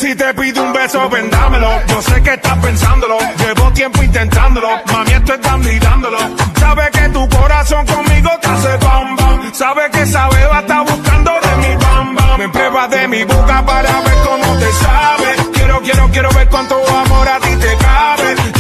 si te pido un beso, ven dámelo. Yo sé que estás pensándolo, llevo tiempo intentándolo. Mami, esto es dando y dándolo. Sabes que tu corazón conmigo te hace bam bam. Sabes que esa beba está buscando de mi bam bam. Me pruebas de mi boca para ver cómo te sabe. Quiero ver cuánto amor a ti te cabe.